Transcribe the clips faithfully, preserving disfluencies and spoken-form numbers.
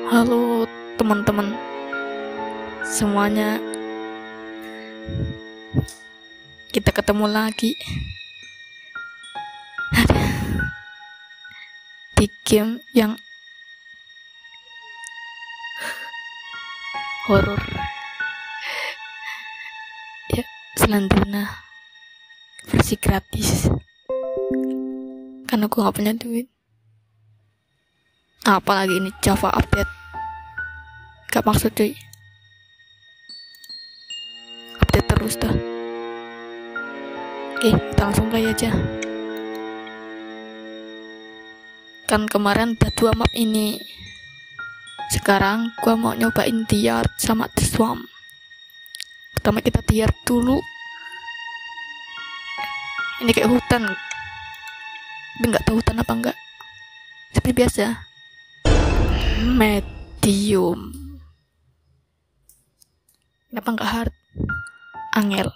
Halo teman-teman semuanya, kita ketemu lagi di game yang horor ya, Slenderna versi gratis karena gue gak punya duit. Apalagi ini Java update, gak maksud cuy, update terus dah. Oke, kita langsung play aja. Kan kemarin udah dua map ini, sekarang gua mau nyobain The Yard sama The Swamp. Pertama kita The Yard dulu. Ini kayak hutan, tapi nggak tahu hutan apa enggak. Seperti biasa, medium. Kenapa nggak hard? Angel.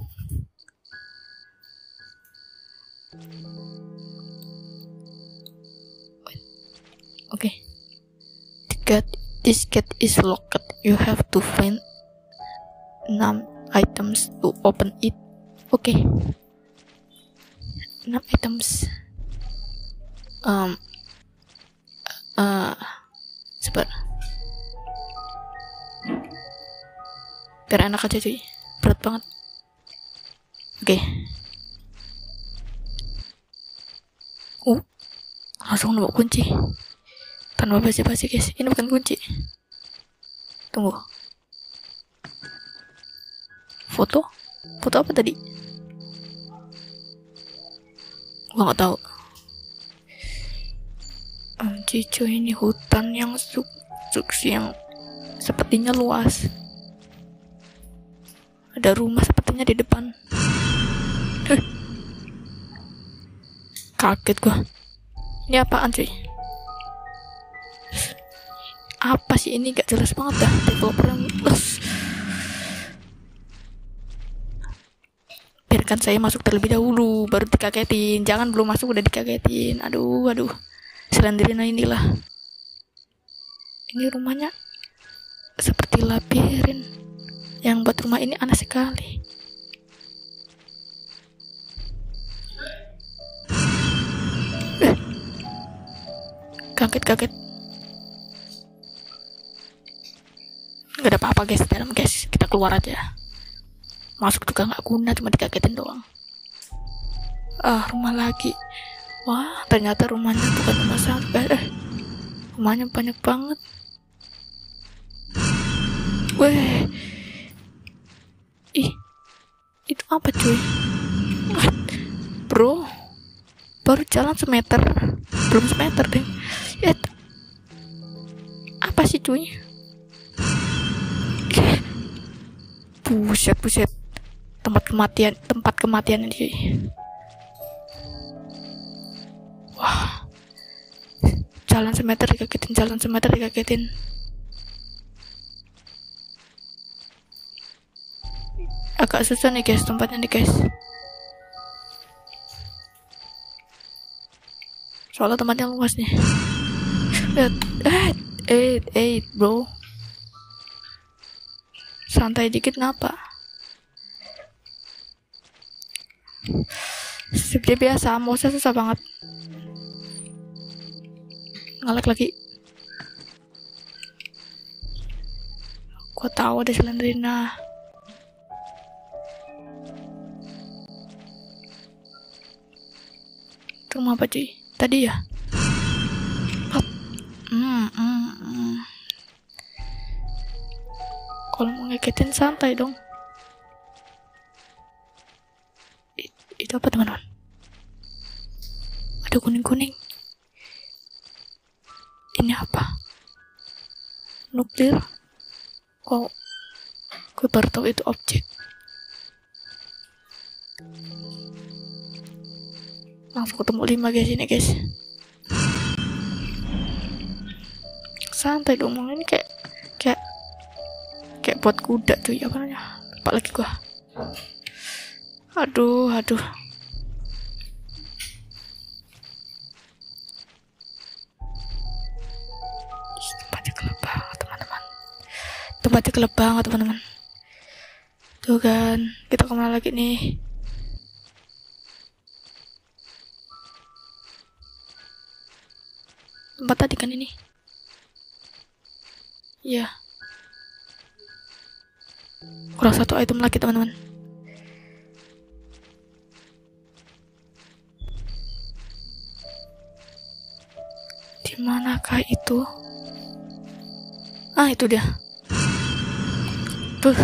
Oke. Okay. Get this gate is locked. You have to find enam items to open it. Oke. Okay. enam items. Um. Uh. Sebar. Biar enak aja cuy. Berat banget. Oke. Okay. Uh. Langsung nemu kunci. Tanpa basi-basi guys, ini bukan kunci. Tunggu. Foto? Foto apa tadi? Gua nggak tahu. Anjir cuy, ini hutan yang suk suksi yang sepertinya luas. Ada rumah sepertinya di depan. Huh. Kaget gua. Ini apaan cuy? Apa sih ini, gak jelas banget dah developer yang les. Biarkan saya masuk terlebih dahulu baru dikagetin. Jangan belum masuk udah dikagetin. Aduh aduh Slenderna inilah. Ini rumahnya seperti labirin. Yang buat rumah ini aneh sekali. eh. Kaget-kaget. Gak ada apa-apa guys dalam guys, kita keluar aja. Masuk juga gak guna, cuma dikagetin doang. Ah, rumah lagi. Wah, ternyata rumahnya bukan rumah satu. Eh, eh. Rumahnya banyak banget. Weh. Ih, itu apa cuy? Bro, baru jalan semeter, belum semeter deh. Ya, apa sih cuy? Buset, buset. Tempat kematian, tempat kematian ini. Wah. Jalan semeter dikagetin, jalan semeter dikagetin. Agak susah nih guys, tempatnya nih guys. Soalnya tempatnya luas nih. Lihat, eh, eh, eh, bro. Santai dikit kenapa? Seperti biasa, mouse susah banget. Ngelag lagi. Gua tahu ada Slenderna. Itu rumah apa cuy? Tadi ya? Hop. Hmm, hmm, hmm. Kalau mau ngeketin santai dong. I, itu apa teman-teman? Ada kuning-kuning. Ini apa? Nuklir? Oh, gue baru tahu itu objek. Langsung ketemu lima guys ini guys. Santai dong, ini kayak kayak kayak buat kuda tuh ya, apa namanya? Lupa lagi gua. Aduh, aduh. Tempatnya gelap Tempatnya gelap banget teman-teman. Tuh kan, kita kemana lagi nih? Tempat tadi kan ini? Iya. Kurang satu item lagi teman-teman. Di manakah itu? Ah, itu dia. Tuh.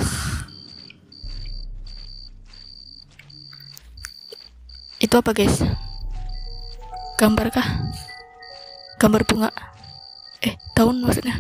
Itu apa guys? Gambar kah? Gambar bunga? Eh, daun maksudnya.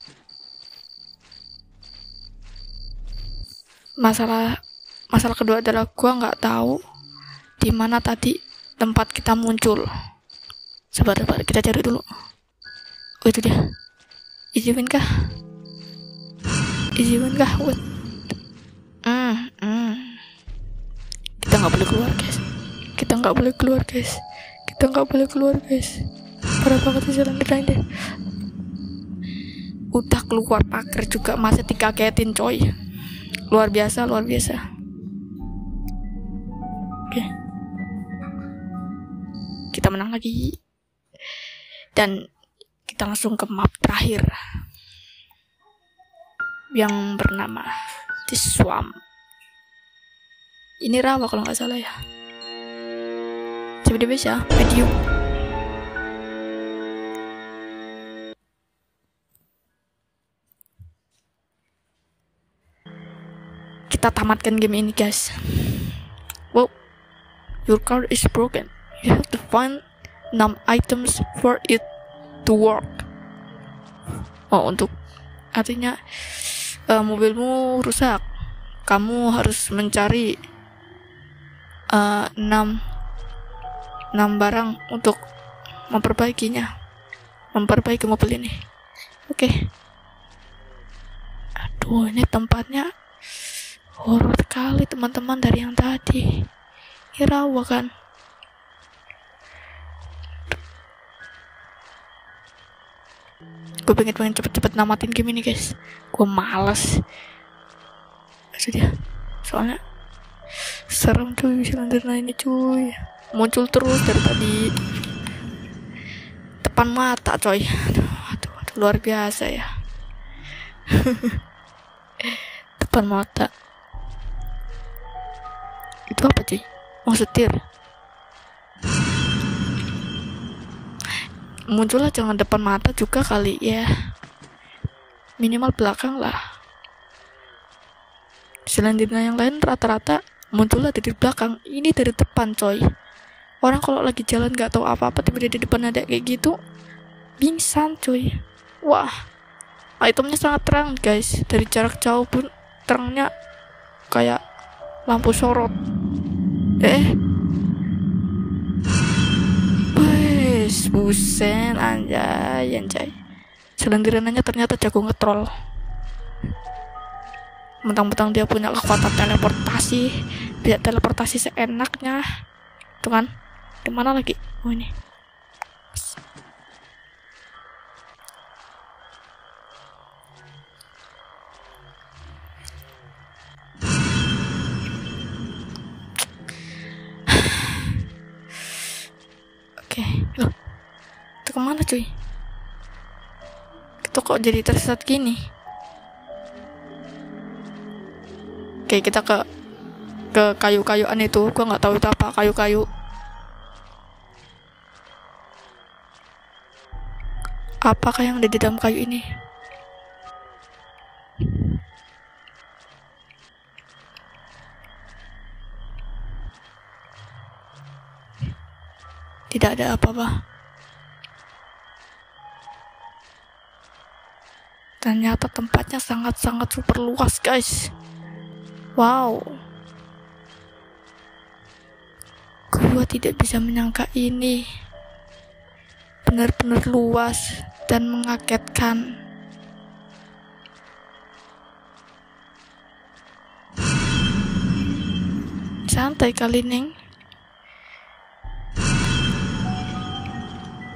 Masalah masalah kedua adalah gua nggak tahu di mana tadi tempat kita muncul. Sebentar, sebentar, kita cari dulu. Oh, itu dia. Izinkan kah? Izinkan kah? What? Hmm, hmm. Kita nggak boleh keluar guys. Kita nggak boleh keluar guys. Kita nggak boleh keluar guys. Parah banget sih jalan kita ini. Udah keluar pagar juga masih dikagetin coy. Luar biasa, luar biasa. Oke. Kita menang lagi. Dan kita langsung ke map terakhir yang bernama The Swamp. Ini rawa kalau nggak salah ya. Coba bisa medium. Kita tamatkan game ini guys. Wow, your car is broken. You have to find enam items for it to work. Oh, untuk artinya uh, mobilmu rusak. Kamu harus mencari uh, enam barang untuk memperbaikinya, memperbaiki mobil ini. Oke. Okay. Aduh, ini tempatnya horor sekali teman-teman dari yang tadi. Rawa kan. Gue pengen pengen cepet-cepet namatin game ini guys. Gue males. Sudah. Soalnya serem cuy Slenderman ini cuy. Muncul terus dari tadi. Depan mata coy. Aduh, aduh, aduh luar biasa ya. Depan mata. Itu apa cuy? Mau setir. Muncullah jangan depan mata juga kali ya. Minimal belakang lah. Selanjutnya yang lain rata-rata muncullah dari belakang. Ini dari depan coy. Orang kalau lagi jalan gak tahu apa-apa tiba-tiba di depan ada kayak gitu, pingsan coy. Wah, itemnya sangat terang guys. Dari jarak jauh pun terangnya kayak lampu sorot. Eh, wes busen anjay anjay. Selendirannya ternyata jago ngetrol. Mentang-mentang dia punya kekuatan teleportasi, bisa teleportasi seenaknya. Tuh kan? Di mana lagi? Oh ini. Oke, loh, itu kemana cuy? Itu kok jadi tersesat gini? Oke, kita ke ke kayu-kayuan itu. Gua nggak tahu itu apa kayu-kayu. Apakah yang ada di dalam kayu ini? Tidak ada apa-apa. Ternyata tempatnya sangat-sangat super luas, guys. Wow. Gua tidak bisa menyangka ini. Benar-benar luas dan mengagetkan. Santai kali, Neng.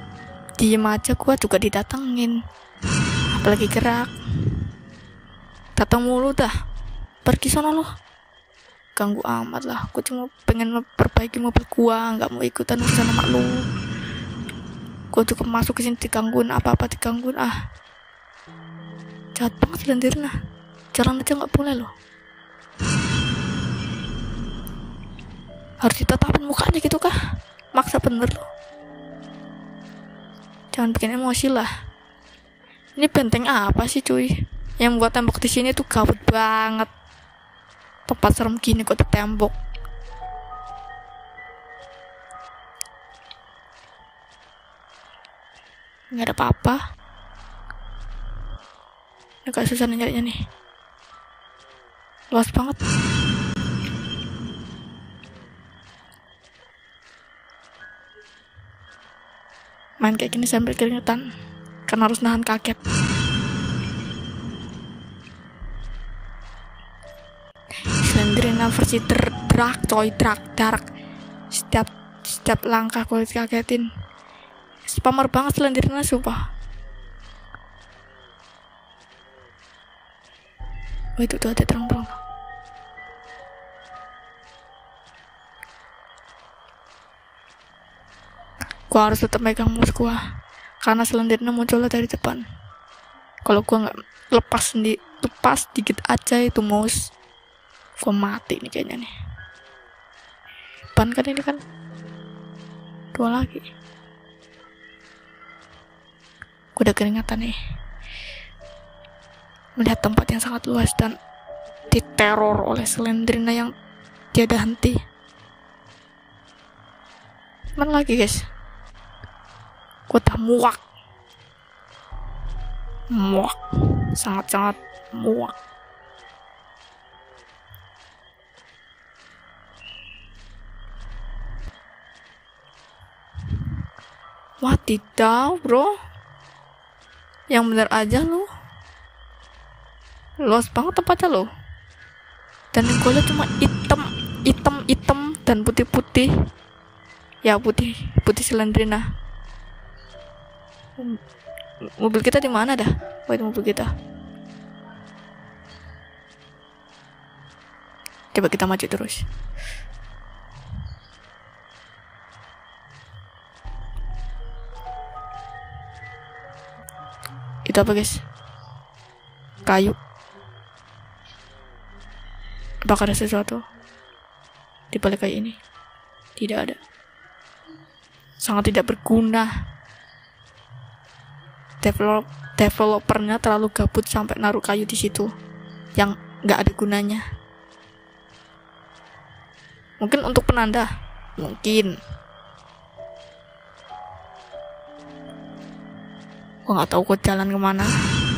Diem aja gua juga didatengin. Apalagi gerak. Datang mulu dah, pergi sana loh. Ganggu amat lah, aku cuma pengen memperbaiki mobil gua, nggak mau ikutan urusan sama lu. Gua juga masuk ke sini digangguin, apa-apa digangguin ah. Jahat banget Lendirna, jalan aja nggak boleh loh. Harus ditatapin mukanya gitu kah? Maksa bener loh. Jangan bikin emosi lah. Ini benteng apa sih cuy? Yang buat tembok di sini tuh gawat banget. Tempat serem gini kok di tembok. Nggak ada apa-apa. Agak susah nyarinya nih. Luas banget. Main kayak gini sambil keringetan karena harus nahan kaget. Slenderina versi terdark coy, dark dark. Setiap setiap langkah gue dikagetin. Spammer banget Slenderina sumpah. Oh itu tuh ada terang-terang. Gua harus tetap megang mouse gua karena Slenderina munculnya dari depan. Kalau gua nggak lepas di lepas dikit aja itu mouse, gua mati nih kayaknya nih. Depan kan ini kan dua lagi. Gua udah keringatan nih melihat tempat yang sangat luas dan diteror oleh Slenderina yang tiada henti. Mana lagi guys? Gue tak muak. Muak. Sangat-sangat muak. Wadidaw bro. Yang bener aja lo. Luas banget tempatnya lo. Dan yang gue liat cuma hitam, hitam, hitam dan putih-putih. Ya putih, putih Slenderina. Mobil kita di mana dah? Wait, mobil kita. Coba kita maju terus. Itu apa guys? Kayu. Apakah ada sesuatu di balik kayu ini? Tidak ada. Sangat tidak berguna. Develop, developernya terlalu gabut sampai naruh kayu di situ yang nggak ada gunanya. Mungkin untuk penanda, mungkin. Gua nggak tahu kok jalan kemana.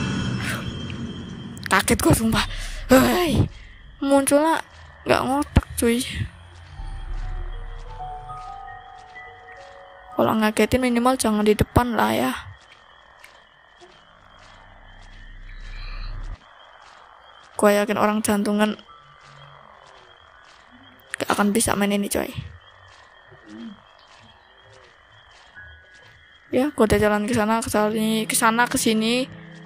Kaget gua sumpah. Hei, munculnya nggak ngotak cuy. Kalau ngagetin minimal jangan di depan lah ya. Gue yakin orang jantungan gak akan bisa main ini coy. Ya, gue udah jalan ke sana, ke sini, ke sana, ke sini.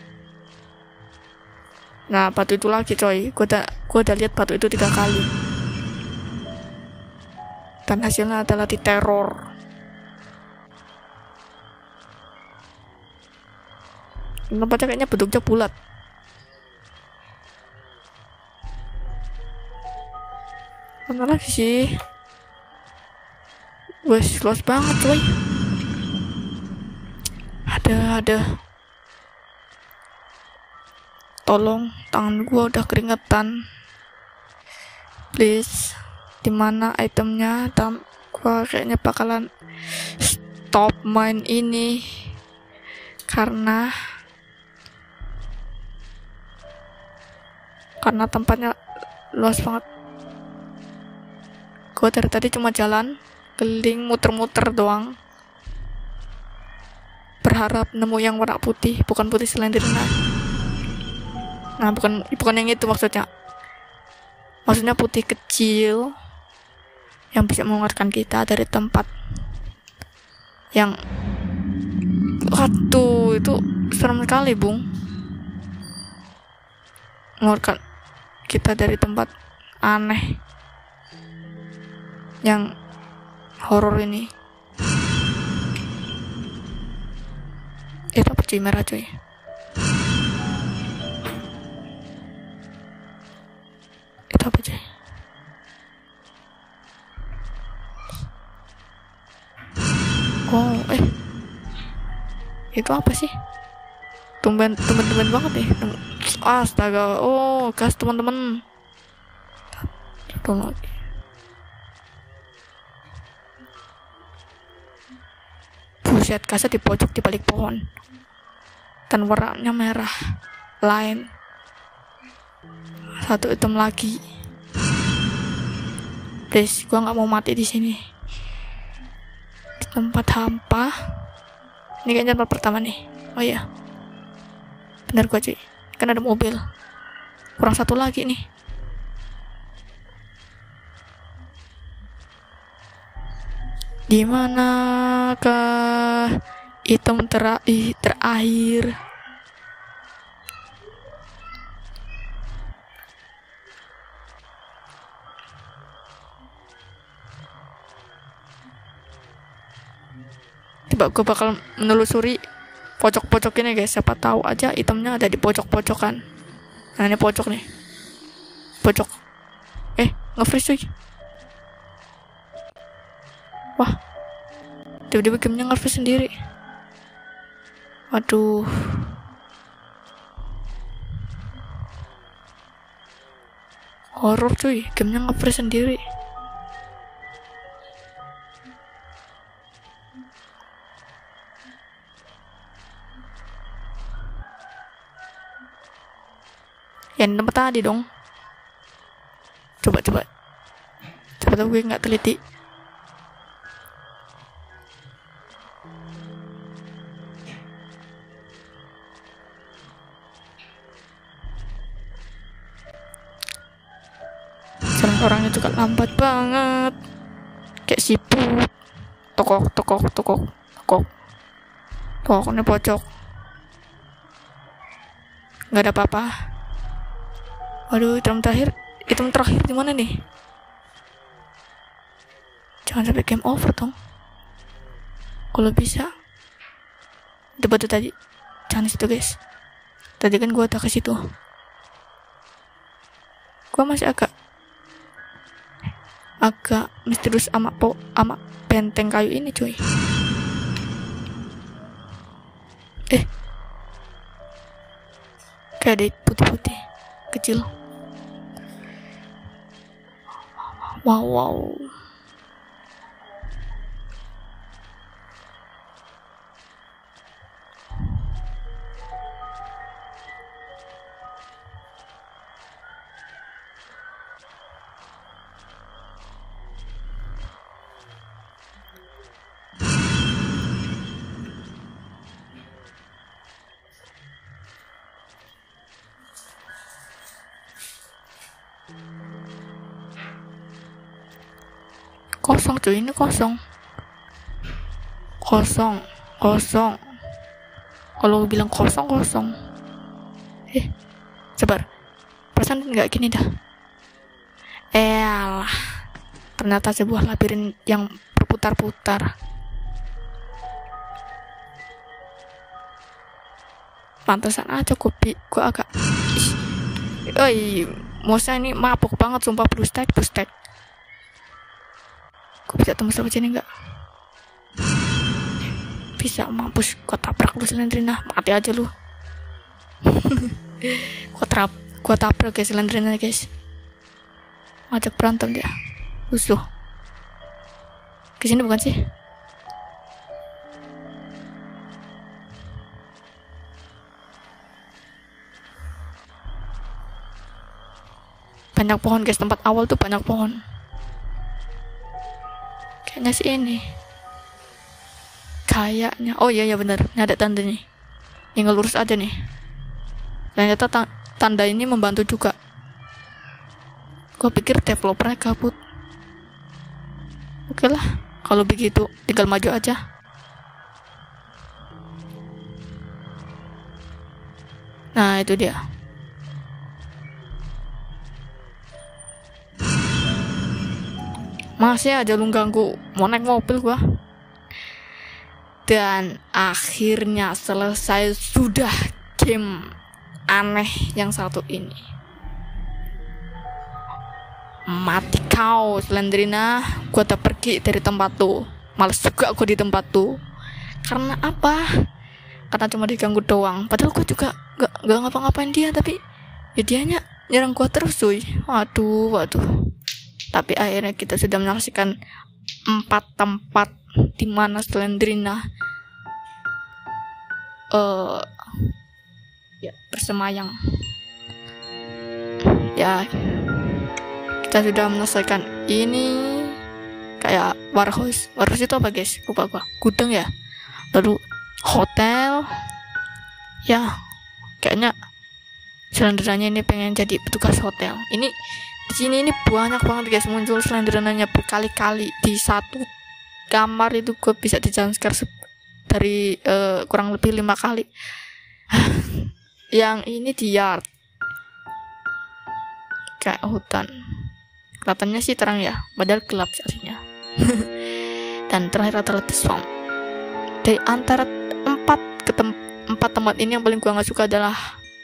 Nah, batu itu lagi coy. Gue udah, gue udah lihat batu itu tiga kali. Dan hasilnya adalah diteror. Tempatnya kayaknya bentuknya bulat. Mana lagi sih? Wes, luas banget coy. Ada, ada. Tolong, tangan gua udah keringetan. Please, dimana itemnya? Dan gua kayaknya bakalan stop main ini karena karena tempatnya luas banget. Gue dari tadi cuma jalan keliling muter-muter doang, berharap nemu yang warna putih, bukan putih Slenderina. Nah, bukan bukan yang itu maksudnya. Maksudnya putih kecil yang bisa mengeluarkan kita dari tempat yang, waduh, itu serem sekali bung. mengeluarkan kita dari tempat aneh yang horor ini. Itu apa cuy, merah cuy? Itu apa cuy? Oh, eh itu apa sih? Tumben, tumben, tumben banget nih. Astaga, oh gas teman-teman. Satu lagi. Buset, kasnya di pojok di balik pohon. Dan warnanya merah. Lain. Satu item lagi. Please, gua nggak mau mati di sini. Di tempat hampa. Ini kayaknya tempat pertama nih. Oh iya. Bener gua cuy. Kan ada mobil. Kurang satu lagi nih. Dimanakah item tera- terakhir? Coba gue bakal menelusuri pojok-pojok ini guys, siapa tahu aja itemnya ada di pojok-pojokan. Nah ini pojok nih, pojok. Eh nge-freeze cuy. Wah, tiba-tiba gamenya nge-freeze sendiri. Waduh. Horor cuy, gamenya nge-freeze sendiri. Yang tempat tadi dong. Coba coba. Coba tahu gue nggak teliti. Jalan orangnya juga lambat banget. Kayak sibuk. Tokok tokok tokok tokok. Tokok ini pojok. Nggak ada apa-apa. Waduh, item terakhir, item terakhir di mana nih? Jangan sampai game over dong. Kalau bisa, debat tuh tadi, jangan situ guys. Tadi kan gua tak ke situ. Gua masih agak, agak misterius ama po, ama benteng kayu ini cuy. Eh, kayak ada putih-putih, kecil. Wow, wow. Kosong cuy, ini kosong. Kosong, kosong. Kalau bilang kosong, kosong. Eh, sabar. Perasaan nggak gini dah. Eh, alah. Ternyata sebuah labirin yang berputar-putar. Pantesan aja kopi, gua agak. Oi, mosa ini mabuk banget, sumpah. Blue stack, blue stack. Gue bisa tembus lewat sini nggak? Bisa, mampus. Gue tabrak lu Slendrina, mati aja lu. Gue trap, gue tabrak guys Slendrina guys. Ngajak berantem dia. Usuh. Kesini bukan sih? Banyak pohon guys, tempat awal tuh banyak pohon. Kayaknya sih ini. Kayaknya. Oh iya ya benar. Ini ada tanda nih. Tinggal lurus aja nih. Ternyata ta- tanda ini membantu juga. Gue pikir developernya kabut. Oke lah. Kalau begitu tinggal maju aja. Nah itu dia. masih aja lu ganggu, mau naik mobil gua. Dan akhirnya selesai sudah game aneh yang satu ini. Mati kau Slendrina, gua tak pergi dari tempat tuh. Males juga gua di tempat tuh. Karena apa? Karena cuma diganggu doang. Padahal gua juga gak, gak ngapa-ngapain dia, tapi ya dianya nyerang gua terus cuy. Waduh, waduh. Tapi akhirnya kita sudah menyaksikan empat tempat di mana Slendrina uh, ya bersemayam. Ya, kita sudah menyelesaikan ini. Kayak warehouse. Warehouse itu apa guys? Lupa gua. Gudang ya. Lalu hotel. Ya, kayaknya Slendrinanya ini pengen jadi petugas hotel. Ini di sini ini banyak banget guys, muncul Slendrinanya berkali-kali di satu kamar itu. Gue bisa di jumpscare dari uh, kurang lebih lima kali. Yang ini di yard, kayak hutan. Kelihatannya sih terang ya, padahal gelap aslinya. Dan terakhir adalah The Swamp. Dari antara empat ke tem- empat tempat ini yang paling gue nggak suka adalah,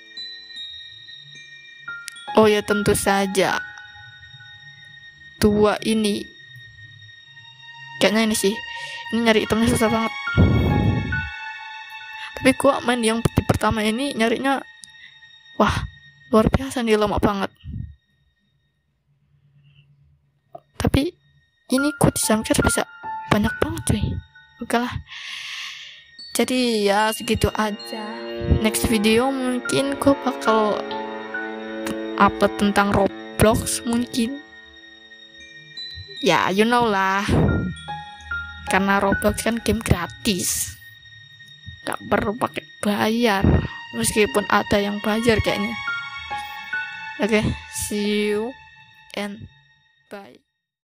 oh ya tentu saja dua ini. Kayaknya ini sih, ini nyari itemnya susah banget. Tapi gua main yang di pertama ini nyarinya, wah luar biasa nih, lama banget. Tapi ini gua di jumpscare bisa banyak banget cuy. Oke lah, jadi ya segitu aja. Next video mungkin gua bakal upload tentang Roblox mungkin. Ya, you know lah. Karena Roblox kan game gratis. Gak perlu pakai bayar. Meskipun ada yang bayar kayaknya. Oke, okay, see you and bye.